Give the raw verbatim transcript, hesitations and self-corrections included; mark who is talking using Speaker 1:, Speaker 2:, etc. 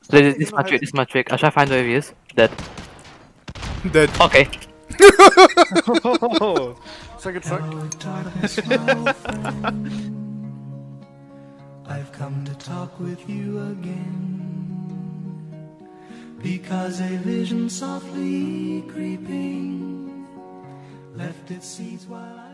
Speaker 1: This, this is my trick, this is my trick. I'll try to find where he is. Dead.
Speaker 2: Dead.
Speaker 1: Okay.
Speaker 2: Second suck.
Speaker 3: I've come to talk with you again, because a vision softly creeping left its seeds while I